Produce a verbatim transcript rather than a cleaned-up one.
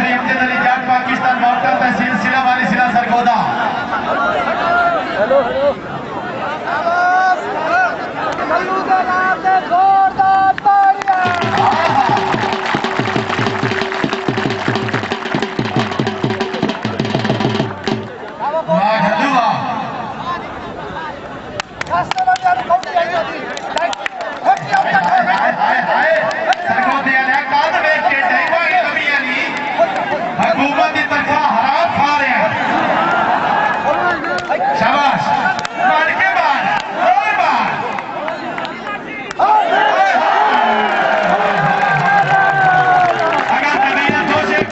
चौधरी अमजद अली जाट पाकिस्तान मौका तहसील सिला वाली सिला सरगोदा। हुकूमत की तनख्वाह हराम खा रहे हैं। शाबाश मार के बाद और बार अगर तबीयत हो से